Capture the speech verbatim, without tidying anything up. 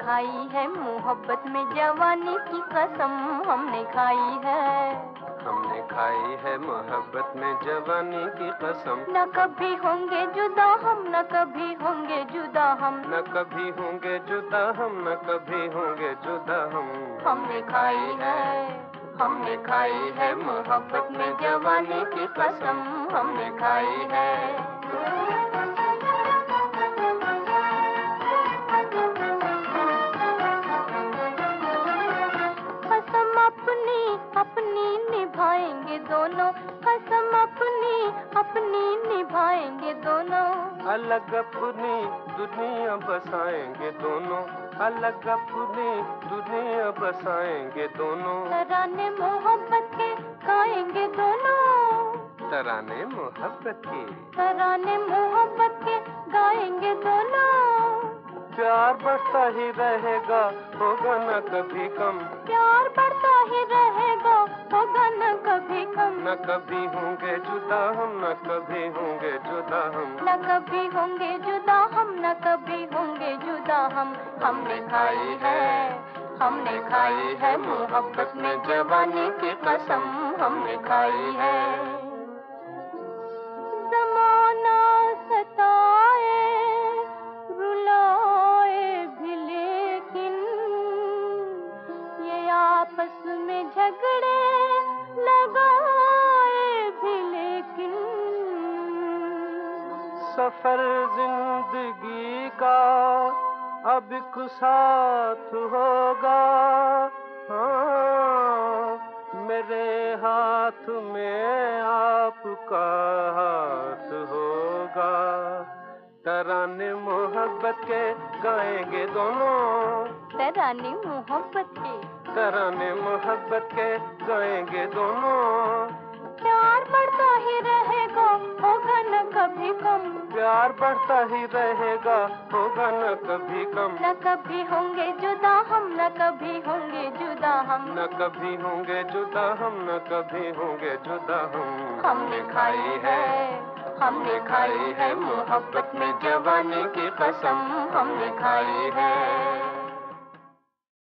खाई है मोहब्बत में जवानी की कसम, हमने खाई है। हमने खाई है मोहब्बत में जवानी की कसम। न कभी होंगे जुदा हम, न कभी होंगे जुदा हम, न कभी होंगे जुदा हम, न कभी होंगे जुदा हम। हमने खाई है, हमने खाई है मोहब्बत में जवानी की कसम, हमने खाई है। कसम अपनी अपनी निभाएंगे दोनों, कसम अपनी अपनी निभाएंगे दोनों। अलग अपनी दुनिया बसाएंगे दोनों, अलग अपनी दुनिया बसाएंगे दोनों। तराने मोहब्बत के गाएंगे दोनों, तराने मोहब्बत के, तराने मोहब्बत के गाएंगे दोनों। प्यार बढ़ता ही रहेगा, होगा न कभी कम। प्यार बढ़ता ही रहेगा, होगा न कभी कम। न कभी होंगे जुदा हम, न कभी होंगे जुदा हम, न कभी होंगे जुदा हम, न कभी होंगे जुदा हम। हमने खाई है, हमने खाई है मोहब्बत में जवानी की कसम, हमने खाई है। ज़माना सताए रुलाए भी, लेकिन ये आपस में झगड़े लगाए भी, लेकिन सफर जिंदगी का अब एक साथ होगा। हाँ, मेरे हाथ में आपका हाथ होगा। तराने मोहब्बत के गाएंगे दोनों, तराने मोहब्बत के, तराने मोहब्बत के गाएंगे दोनों। प्यार बढ़ता ही रहेगा, होगा न कभी कम। प्यार बढ़ता ही रहेगा, होगा न कभी कम। न कभी होंगे जुदा हम, न कभी होंगे जुदा हम, न कभी होंगे जुदा हम, न कभी होंगे जुदा हम। हमने खाई है, हमने खाई है मोहब्बत में जवानी की कसम, हमने खाई है।